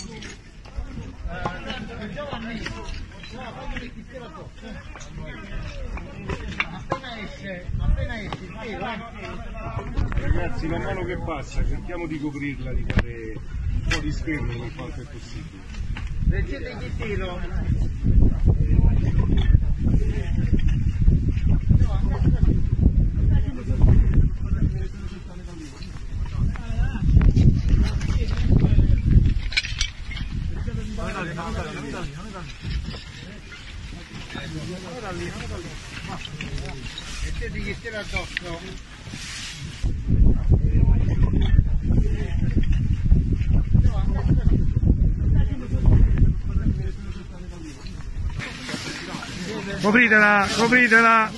Ragazzi, man mano che passa cerchiamo di coprirla, di fare un po' di schermo per quanto è possibile. Leggete che tiro. Mettete che tiro addosso. Copritela, copritela!